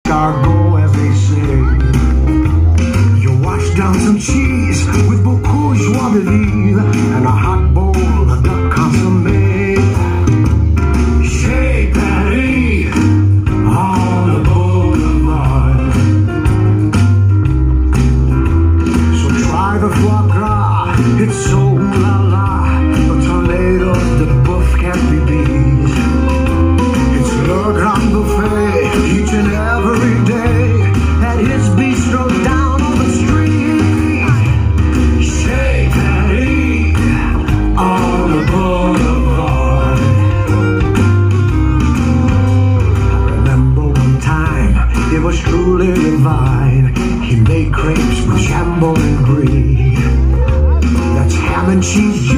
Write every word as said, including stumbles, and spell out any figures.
escargot, as they say. You wash down some cheese with beaucoup joie de vivre and a hot bowl of duck consommé. Chez Paris, on the boulevard. So try the foie gras, it's so la la. The tornadoes, the buff can't be beat. It's Le Grand Buffet each and every day at his bistro down on the street. Chez Paris, on the boulevard. I remember one time, it was truly divine. He made crepes with jambon and brie. That's ham and cheese